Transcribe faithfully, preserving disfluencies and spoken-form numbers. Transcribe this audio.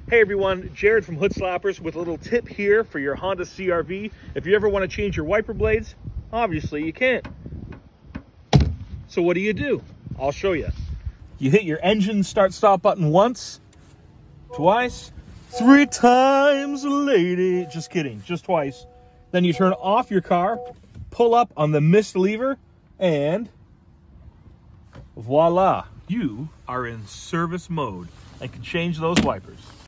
Hey everyone, Jared from Hood Slappers with a little tip here for your Honda C R V. If you ever want to change your wiper blades, obviously you can't. So what do you do? I'll show you. You hit your engine start stop button once, twice, three times, lady. Just kidding, just twice. Then you turn off your car, pull up on the mist lever, and voila, you are in service mode and can change those wipers.